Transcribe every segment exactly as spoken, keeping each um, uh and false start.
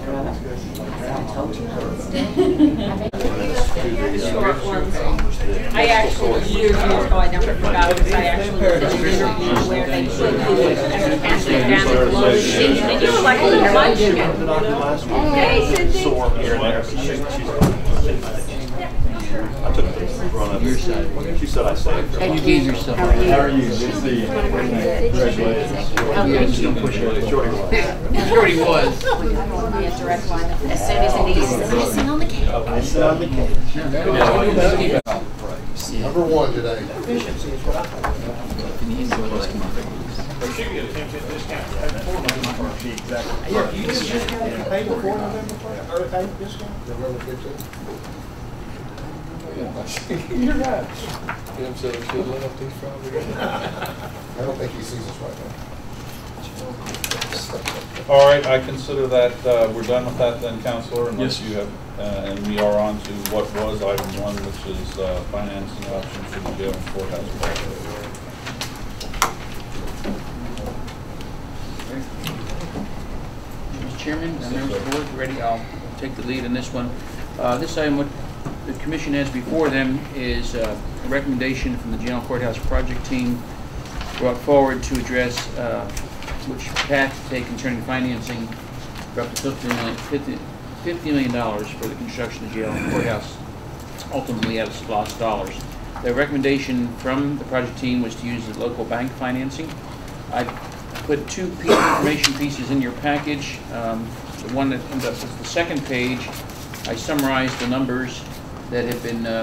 told you historic ones. I actually, years, years ago, I never forgot this. I actually did an interview where they put you and cast it down and below the sheet. And you were like, oh, you're watching it. Hey, Cindy. I took the run of your side. She said I saved her. You gave yourself. How are you? Good to see you. Congratulations. Yeah, just don't push it. Shorty was. Shorty was. As soon as it is, icing on the cake. Icing on the cake. Number one today. Efficiency is what I thought. She can get a ten percent discount before November first. Exactly. Yeah, you get a discount if you pay before November first, or pay discount? November fifteenth. You're right. Tim said I should let up these probably. I don't think he sees us right now. All right, I consider that uh, we're done with that then, Counselor, unless Yes. you have, uh, and we are on to what was item one, which is uh, financing options for the jail and courthouse project. Mister Chairman, and members of the board, ready? I'll take the lead in this one. Uh, this item, what the Commission has before them is uh, a recommendation from the Jail and Courthouse Project Team brought forward to address uh, which path to take concerning financing for up to fifty million dollars for the construction of jail and courthouse, ultimately out of SPLOST dollars. The recommendation from the project team was to use the local bank financing. I put two piece of information pieces in your package. Um, the one that comes up is the second page. I summarized the numbers that have been uh,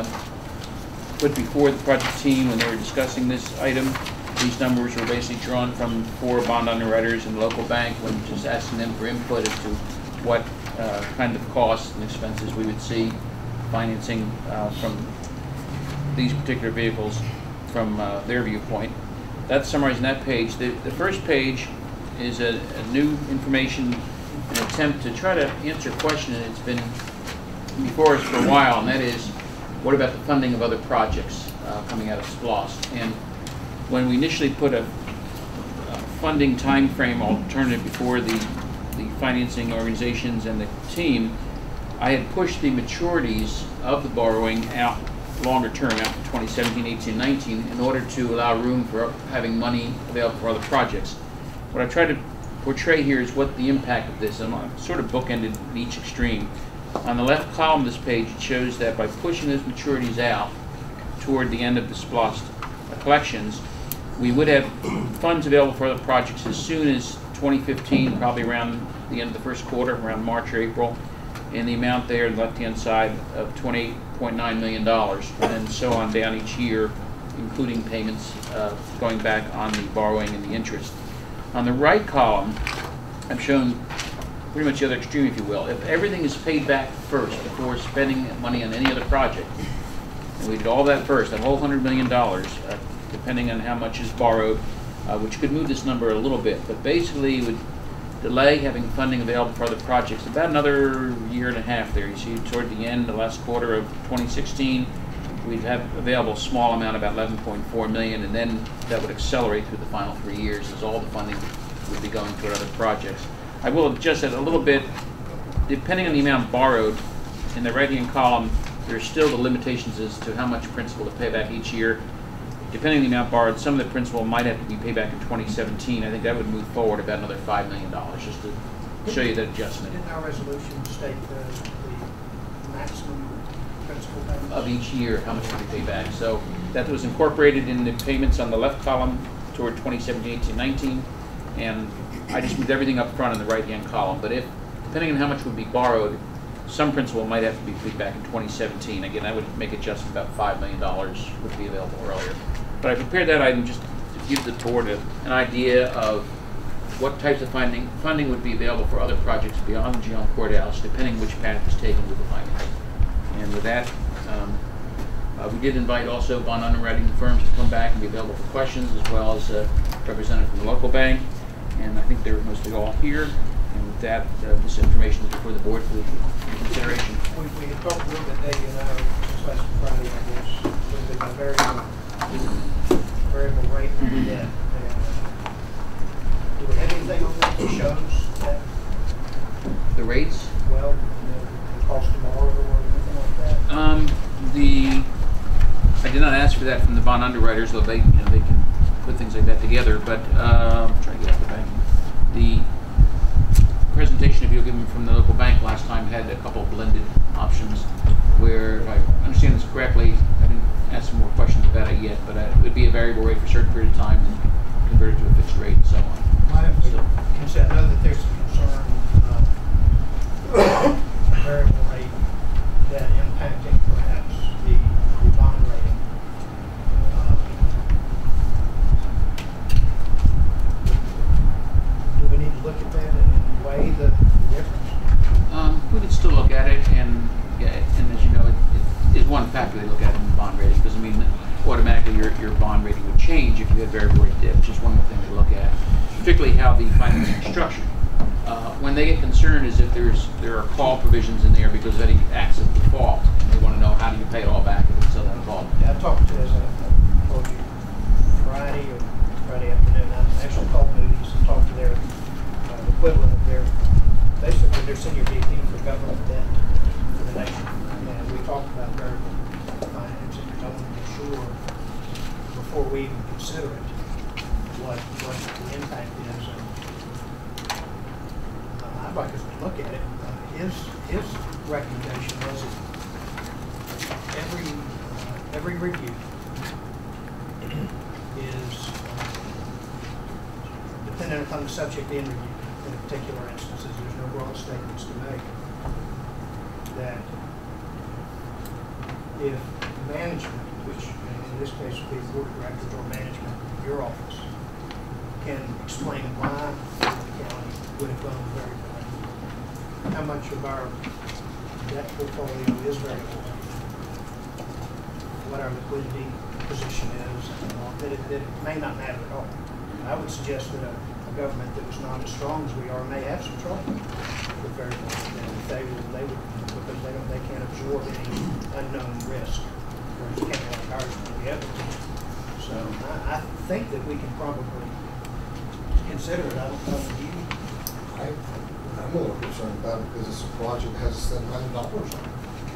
put before the project team when they were discussing this item. These numbers were basically drawn from four bond underwriters and the local bank when just asking them for input as to what uh, kind of costs and expenses we would see financing uh, from these particular vehicles from uh, their viewpoint. That's summarized in that page. The, the first page is a, a new information, an attempt to try to answer a question that's been before us for a while, and that is, what about the funding of other projects uh, coming out of SPLOST? And when we initially put a, a funding time frame alternative before the, the financing organizations and the team, I had pushed the maturities of the borrowing out longer term, out to twenty seventeen, eighteen, nineteen, in order to allow room for having money available for other projects. What I tried to portray here is what the impact of this, and I'm sort of bookended in each extreme. On the left column of this page, it shows that by pushing those maturities out toward the end of the SPLOST collections, we would have funds available for other projects as soon as twenty fifteen, probably around the end of the first quarter, around March or April, in the amount there on the left-hand side of twenty-eight point nine million dollars, and so on down each year, including payments uh, going back on the borrowing and the interest. On the right column, I've shown pretty much the other extreme, if you will. If everything is paid back first before spending money on any other project, and we did all that first, that whole one hundred million dollars, uh, depending on how much is borrowed, uh, which could move this number a little bit, but basically would delay having funding available for other projects about another year and a half there. You see toward the end, the last quarter of twenty sixteen, we'd have available a small amount, about eleven point four million dollars, and then that would accelerate through the final three years as all the funding would be going toward other projects. I will adjust it a little bit, depending on the amount borrowed. In the right-hand column, there's still the limitations as to how much principal to pay back each year. Depending on the amount borrowed, some of the principal might have to be paid back in twenty seventeen. I think that would move forward about another five million dollars, just to show you that adjustment. Didn't our resolution state the, the maximum principal payments? Of each year, how much to be paid back. So that was incorporated in the payments on the left column toward twenty seventeen, eighteen, nineteen, and I just moved everything up front in the right-hand column. But if, depending on how much would be borrowed, some principal might have to be paid back in twenty seventeen. Again, that would make adjustment about five million dollars would be available earlier. But I prepared that item just to give the board a, an idea of what types of funding funding would be available for other projects beyond the jail and courthouse, depending which path is taken with the financing. And with that, um, uh, we did invite also bond underwriting firms to come back and be available for questions, as well as a representative from the local bank. And I think they're mostly all here. And with that, uh, this information is before the board for consideration. We, we had talked a little bit, Dave, you know, just last Friday, I guess, a little bit about variable, variable rate mm-hmm. debt. And, uh, do we have anything on that that shows that? The rates? well, the, the cost to borrow or anything like that? Um, the, I did not ask for that from the bond underwriters, though they, you know, they can put things like that together, but, uh, I'm trying to get off the bank. The presentation, if you'll give me from the local bank last time, had a couple of blended options where, if I understand this correctly, I didn't ask some more questions about it yet, but uh, it would be a variable rate for a certain period of time and convert it to a fixed rate and so on. Might have So, consider, I know that there's some concern, uh, variable rate that impacting perhaps the bond rating. Uh, Do we need to look at that and weigh the difference? Um, we could still look at it, and yeah, and as you know, it, it is one factor they look at in the bond rating, because I mean, automatically your, your bond rating would change if you had variable rate debt, which is one more thing to look at, particularly how the financing is structured. Uh, when they get concerned is if there's there are call provisions in there because of any acts of default, and they want to know how do you pay it all back if it's still that involved. Yeah, I talked to, as I I told you, Friday or Friday afternoon, I actually called Moody's and talked to their uh, equivalent of their, basically their senior V P for government debt for the nation. And we talked about variable financing. I want to be sure before we even consider it, what, what the impact is. And, uh, I'd like us to look at it. Uh, his, his recommendation was that every, uh, every review is uh, dependent upon the subject in review. In particular instances, there's no broad statements to make. That if management, which in this case would be the board of directors or management of your office, can explain why the county would have gone variable rate, how much of our debt portfolio is variable rate, what our liquidity position is, and all, that, it, that it may not matter at all. I would suggest that a, a government that was not as strong as we are may have some trouble with variable rate debt. If they would, they would, because they don't, they can't absorb any unknown risk, whereas a county like ours will be able to. So I, I think that we can probably consider it. I don't know if you. I, I'm a little concerned about it because it's a project that has seven million dollars on it.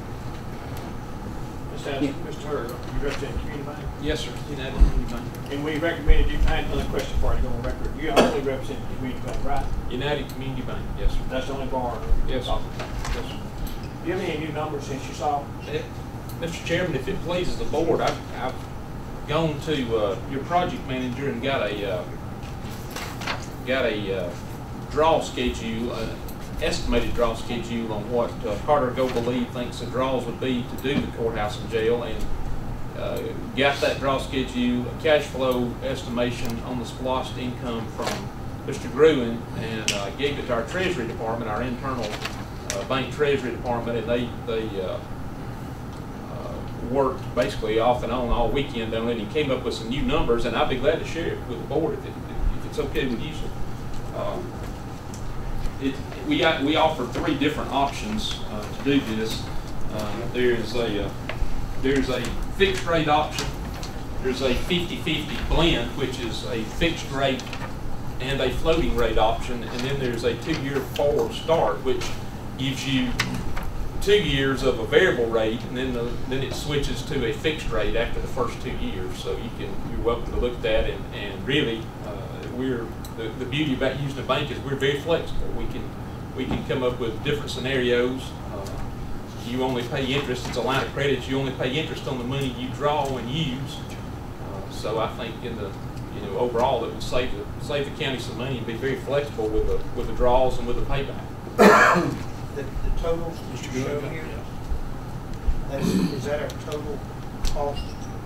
Mister Anderson, Mister Turner, you represent the community bank? Yes, sir. United Community Bank. And we recommended you, I had another question for you to go on record. You only represent the community bank, right? United Community Bank, yes, sir. That's the only borrower? Yes, sir. Yes, sir. Do you have any new numbers since you saw? It, Mister Chairman, if it pleases the board, I've, I've gone to uh, your project manager and got a uh, got a uh, draw schedule, uh, estimated draw schedule on what uh, Carter Goble Lee thinks the draws would be to do the courthouse and jail, and uh, got that draw schedule, a cash flow estimation on the SPLOST income from Mister Gruen, and uh, gave it to our Treasury Department, our internal uh, bank Treasury Department, and they they uh, uh, worked basically off and on all weekend on it, and came up with some new numbers, and I'd be glad to share it with the board if, it, if it's okay with you, sir. Uh, it, we got we offered three different options uh, to do this. Uh, there's a uh, there's a fixed rate option. There's a fifty fifty blend, which is a fixed rate and a floating rate option, and then there's a two-year forward start, which gives you two years of a variable rate, and then the, then it switches to a fixed rate after the first two years. So you can you're welcome to look at that, and and really uh, we're the, the beauty about using a bank is we're very flexible. We can we can come up with different scenarios. Uh, you only pay interest. It's a line of credit. You only pay interest on the money you draw and use. Uh, so I think in the you know overall it would save the save the county some money and be very flexible with the with the draws and with the payback. The, the totals that you show here, that's, is that our total cost,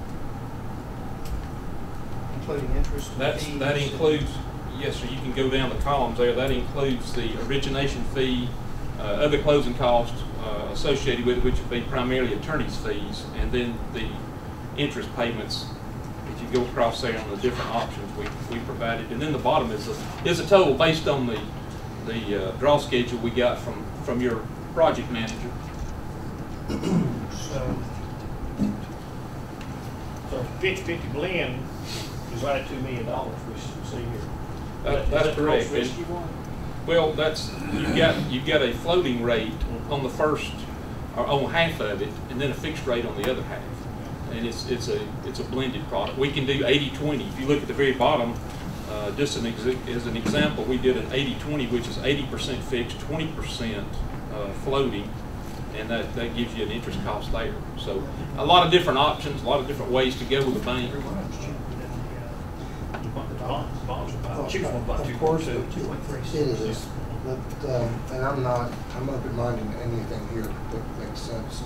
including interest and That's, fees? that includes, yes sir, you can go down the columns there, that includes the origination fee, uh, other closing costs uh, associated with it, which would be primarily attorney's fees, and then the interest payments. If you go across there on the different options we, we provided, and then the bottom is a, is a total based on the the uh, draw schedule we got from from your project manager. So, So fifty fifty blend is right at two million dollars, we see here. That, Is that's that the correct. most risky one? Well, that's, you've got, you've got a floating rate on the first, or on half of it, and then a fixed rate on the other half. And it's, it's a, it's a blended product. We can do eighty twenty. If you look at the very bottom, uh, just an ex as an example, we did an eighty twenty, which is eighty percent fixed, twenty percent uh, floating, and that, that gives you an interest cost there. So a lot of different options, a lot of different ways to go with the bank. Of course, it is, but, um, and I'm not, I'm open-minded to anything here that makes sense.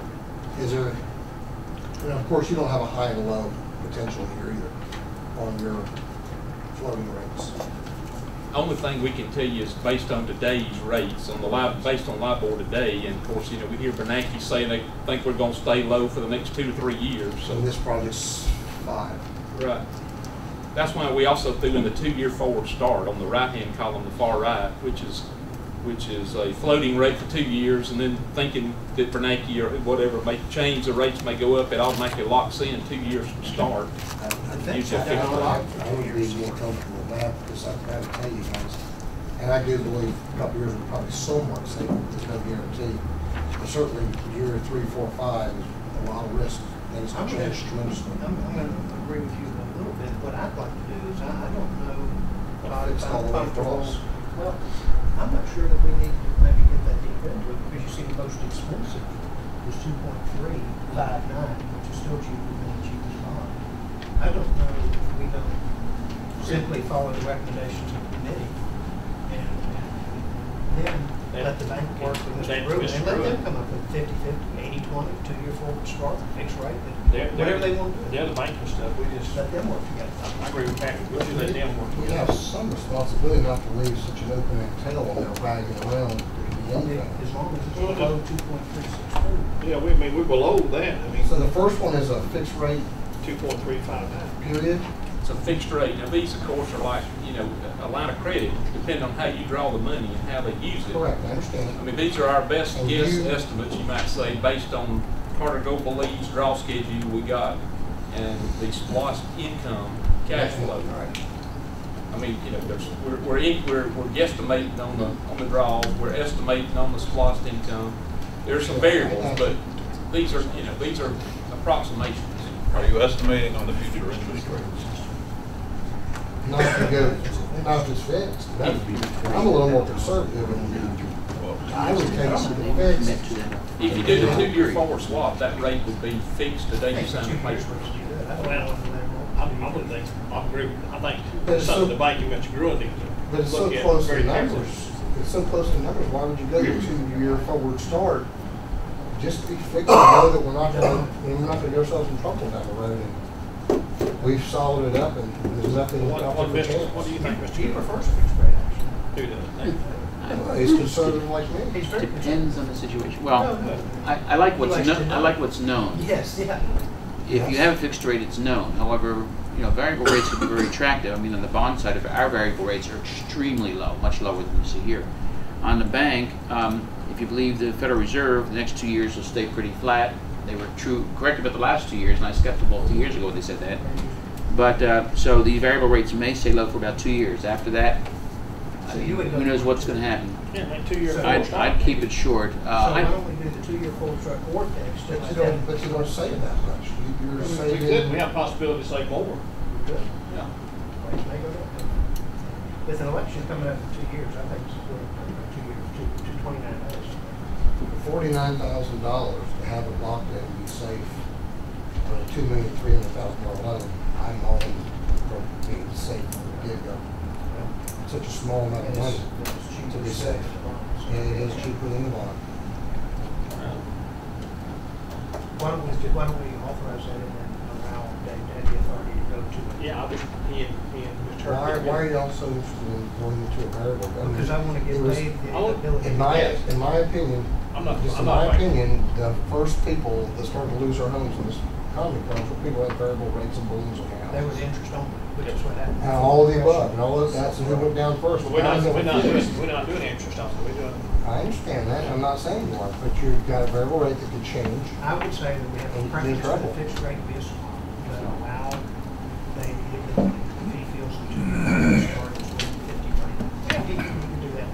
Is there, and of course, you don't have a high and low potential here either on your floating rates. Only thing we can tell you is based on today's rates, on the live, based on LIBOR today, and of course, you know, we hear Bernanke say they think we're going to stay low for the next two to three years. So and this project's five. Right. That's why we also threw in the two-year forward start on the right-hand column, the far right, which is which is a floating rate for two years, and then thinking that Bernanke or whatever may change, the rates may go up, it automatically locks in two years from start. I, I think so. I, I would be more comfortable with that because I got to tell you guys, and I do believe a couple years will probably somewhat safe. There's no guarantee, but certainly year three, four, five is a lot of risk. Things have changed tremendously. I'm, I'm going to agree with you a little bit. What I'd like to do is I, I don't know about It's if all I'm the way comfortable. across. Well, I'm not sure that we need to maybe get that deep into it because you see the most expensive is two point three five nine, which is still cheaper than the cheapest bond. I don't know if we don't simply follow the recommendations of the committee and, and then let the bank work with Mister Gruen and let them come up with fifty fifty, eighty twenty, two-year forward start, fixed rate, They're- whatever they're- they want to do. They're the banking stuff, we just, Let them work together. I agree with Patrick, we should let them work We together. have some responsibility not to leave such an open tail on there wagging around the income. As long as it's below two point three six two. Yeah, we, I mean, we're below that, I mean, So the first one is a fixed rate two point three five nine. period. It's a fixed rate. Now these, of course, are like, you know, a line of credit, depending on how you draw the money and how they use it. Correct, I understand. I mean, these are our best And guess you- estimates, you might say, based on Carter Goble Lee's draw schedule we got and the SPLOST income cash flow. I mean, you know, there's, we're, we're, in, we're, we're guesstimating on the, on the draws, we're estimating on the SPLOST income. There's some variables, but these are, you know, these are approximations. Are you estimating on the future interest rates? Not if you go, not if it's fixed. That would be, I'm a little more conservative and I would take some fixed. If you do the two-year forward swap, that rate would be fixed the day you sign the papers. Well, I, I would think, I agree with, I think But it's it's something so- the banking Mister Gruen needs to But it's so look at close to very carefully. numbers. It's so close to numbers. Why would you go to two-year forward start? Just to be fixed, know that we're not gonna, we're not gonna get ourselves in trouble down the road. And we've solid it up and there's nothing What, out what, there Mister to chance. what do you think, Mister He Gruen? prefers fixed rate action. Do that. Well, he's conservative like me. He's very Depends on the situation. Well, No, no. I, I like what's He likes known. to I know. like what's known. Yes, yeah. If you have a fixed rate, it's known. However, you know, variable rates can be very attractive. I mean, on the bond side of it, our variable rates are extremely low, much lower than you see here. On the bank, um, if you believe the Federal Reserve, the next two years will stay pretty flat. They were true, correct about the last two years, and I was skeptical two years ago when they said that. But uh, so the variable rates may stay low for about two years. After that, I So mean, you would go- who knows what's going to happen? Yeah, like two years. So I'd, I'd keep it short. So Uh, why I, don't we do the two-year forward start or fixed? But and you let don't, them- but you don't save that much. You- You're We saving. could, we have possibility to save more. Good. Yeah. Rates may go down. With an election coming up in two years, I think it's going to two years, two, two twenty-nine days. Forty-nine thousand dollars to have it locked in and be safe on a two million, three hundred thousand dollar loan. I'm all in for being safe from the get-go. Such a small amount of money to be safe. And it is cheaper than the bond. Why don't we, why don't we authorize that and then allow Dave to have the authority to go to it? Yeah, I think he and, he and Mister Why, why are you also interested in going into a variable? I mean, Because I want to it give was- Dave the I want- ability. In my, in my opinion, I'm not, just I'm in not. my like- opinion, the first people that started to lose their homes in this economy crunch were people that had variable rates and balloons on their There was house. interest only, which is what happened. And all of the above, and all of that's who went down first. But we're not, Guys that we're were not doing, fixed. we're not doing interest on it, we're doing. I understand that, I'm not saying you are, but you've got a variable rate that could change. I would say that we have a And preference in for the trouble. fixed rate this but allow Dave to get the, if he feels that you can start at fifty rate. Yeah, he can do that.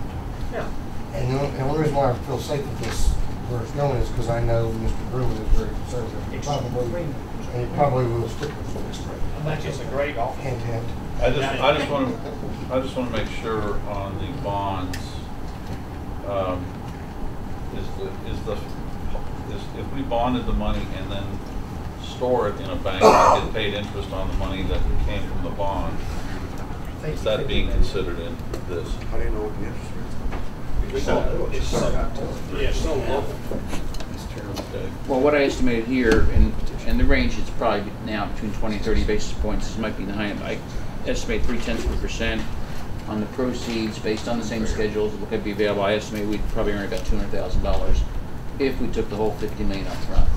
And the only, the only reason why I feel safe with this, where it's going, is because I know Mister Gruen is very conservative. He Probably, and he probably will stick with this rate. I think it's a great offer. Hint, hint. I just, I just want to, I just want to make sure on the bonds, um, is the, is the, is, if we bonded the money and then store it in a bank and get paid interest on the money that came from the bond, is that being considered in this? How do you know what the interest rate is? It's so, it's so, yeah, so low. Okay. Well, what I estimated here, and, and the range is probably now between twenty and thirty basis points, this might be the high end. I estimate three tenths of a percent on the proceeds based on the same schedules that could be available. I estimate we'd probably earn about two hundred thousand dollars if we took the whole fifty million up front.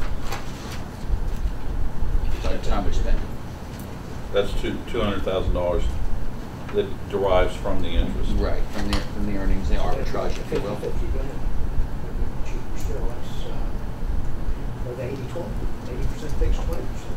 By the time we spend it. That's two, two hundred thousand dollars that derives from the interest. Right, from the, from the earnings, the arbitrage, if you will. fifty billion. Cheaper still, that's, uh, or the eighty twenty, eighty percent fixed, twenty percent.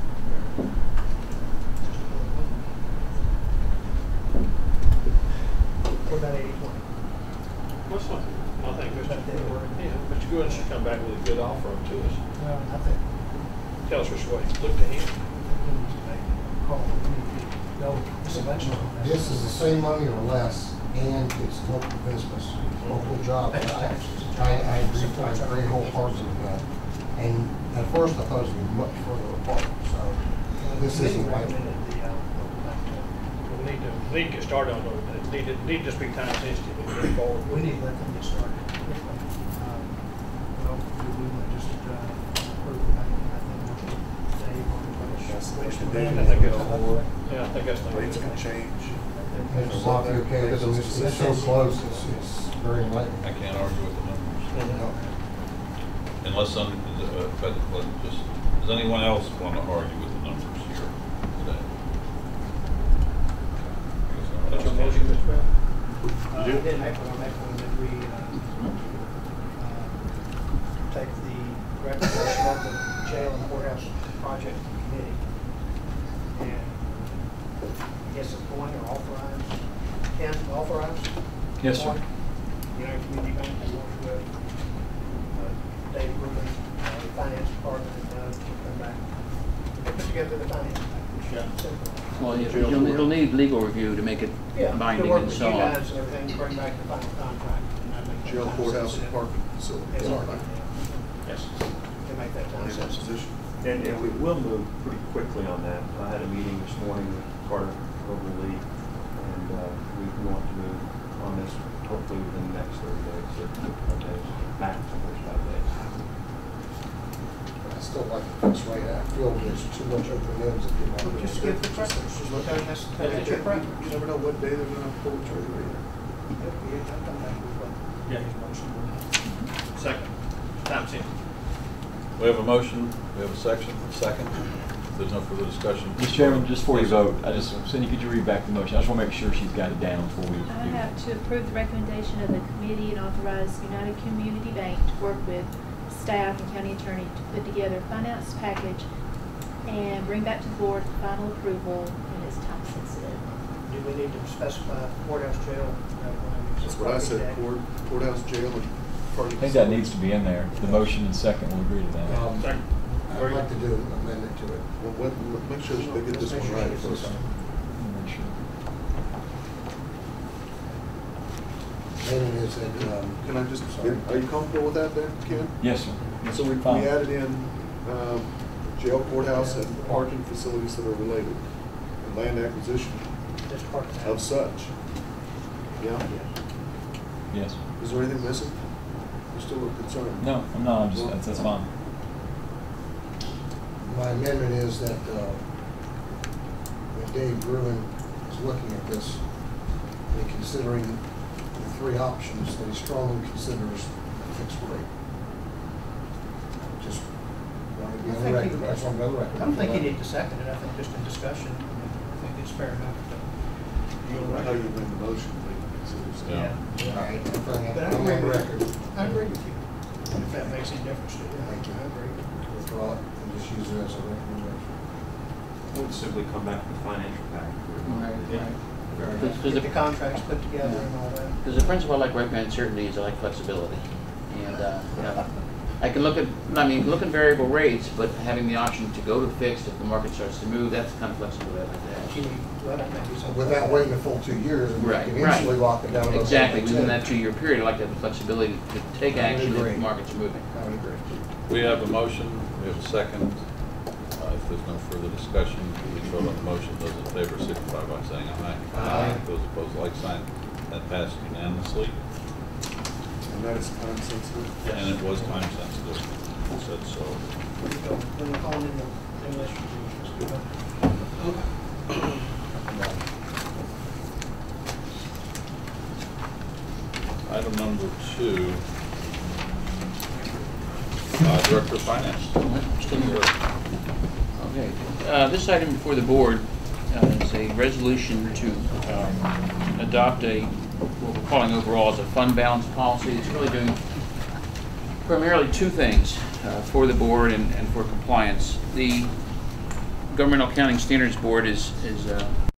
What about eighty twenty? What's what? I think Mister But they were- Yeah, Mister Gruen should come back with a good offer to us. Well, I think Tell us which way. Look to him. he needs to make a call. We need to go this election. This is the same money or less, and it's local business, local job. I, I, I agree, I agree wholeheartedly with that. And at first I thought it was much further apart, so this isn't right. We need to, we need to get started on those. It need to, need to just be time sensitive and move forward. We need to let them get started. Um, Well, we would just uh, approve it. I think Dave on the That's the wish. way wish- they I think that's, go. yeah, I think that's the way. Rates can change. It's a lot, okay, it's, it's it's so close, it's, it's very enlightening. I can't argue with the numbers. No. Unless some, uh, but let just, does anyone else want to argue with the numbers here today? That's your motion, Mister Brown? Uh, I did make one, I make one that we uh, uh, take the recommendation of the jail and courthouse project committee and I guess appoint or authorize, can authorize? Yes, sir. appoint, You know, community bank, we want to, uh, David Gruen, uh, the finance department, uh, to come back. Put together the finance package. Yeah. Simple. Well, you'll, you'll need legal review to make it Yeah, binding to work and with so you on. guys and everything, bring back the final contract. and that make that Jail, time courthouse, and sensitive. parking facilities. Yeah, Yes. to make that time Any sensitive. opposition? And, and we will move pretty quickly on that. I had a meeting this morning with Carter Goble Lee, and uh, we want to move on this hopefully within the next thirty days, thirty-five days, max thirty-five days. I still like the fixed rate, I feel there's too much open ends if you want. Well, just give the preference, just look at it, that's, that's your preference. You never know what day they're gonna pull the trigger. Yeah, I'll come back with what- Yeah, his motion. Second. Time sensitive. We have a motion, we have a section, second. If there's no further discussion. Mister Chairman, just before you vote, I just, Cindy, could you read back the motion? I just want to make sure she's got it down before we do. I have to approve the recommendation of the committee and authorize United Community Bank to work with staff and county attorney to put together a finance package and bring back to the board for final approval when it's time sensitive. Do we need to specify courthouse jail? That's what I said, court, courthouse, jail, and parking. I think that needs to be in there. The motion and second will agree to that. Um, Second. I'd like to do an amendment to it. Well, what, make sure they get this one right first. Make sure. Amendment is that, um, Can I just, Sorry. are you comfortable with that then, Ken? Yes, sir. Yes, So we, we fine. added in, um, jail, courthouse, and parking facilities that are related, and land acquisition That's part of that. of such. Yeah? Yes. Is there anything missing? You still are concerned? No, I'm not. I'm just, that's, that's fine. my amendment is that, uh, when Dave Gruen is looking at this, and considering the three options, that he strongly considers a fixed rate. Just want to be I on the think record, he- I just want to be on the record. I don't think you need to second it, I think just in discussion, I think it's fair enough. How you amend the motion, we consider. Yeah. All right, I'm But I on agree the with record. you. I agree with you. If that makes any difference to you. Thank you. I agree. Withdraw it and just use it as a recommendation. We'll simply come back to the financial package. Right, right. Because Get the contracts put together and all that. Because the principle I like recommend certainty is I like flexibility. And, uh, you know, I can look at, I mean, look at variable rates, but having the option to go to fixed if the market starts to move, that's the kind of flexibility I like to have. You need, well, that may be something. Without waiting a full two years, and you Right, can right. easily lock it down. above Exactly, something within ten. that two-year period, I like to have the flexibility to take I would action if agree. the markets are moving. I would agree. We have a motion, we have a second. Uh, If there's no further discussion, please vote on the motion. Those in favor signify by saying aye. Aye. Those opposed, like sign. That passed unanimously, And that is time sensitive. and it was time sensitive. It said so. When you go, when you call in the English, just give it. Item number two, uh, Director of Finance. Still here. Okay, uh, this item before the board uh, is a resolution to um, adopt a, what we're calling overall as a fund balance policy. It's really doing primarily two things uh, for the board and, and for compliance. The Government Accounting Standards Board is, is uh,